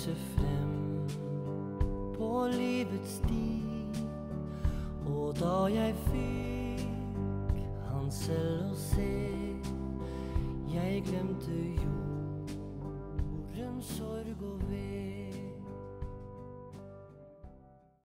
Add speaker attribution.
Speaker 1: lyset frem på livets sti. Og da jeg fikk han selv å se, jeg glemte jo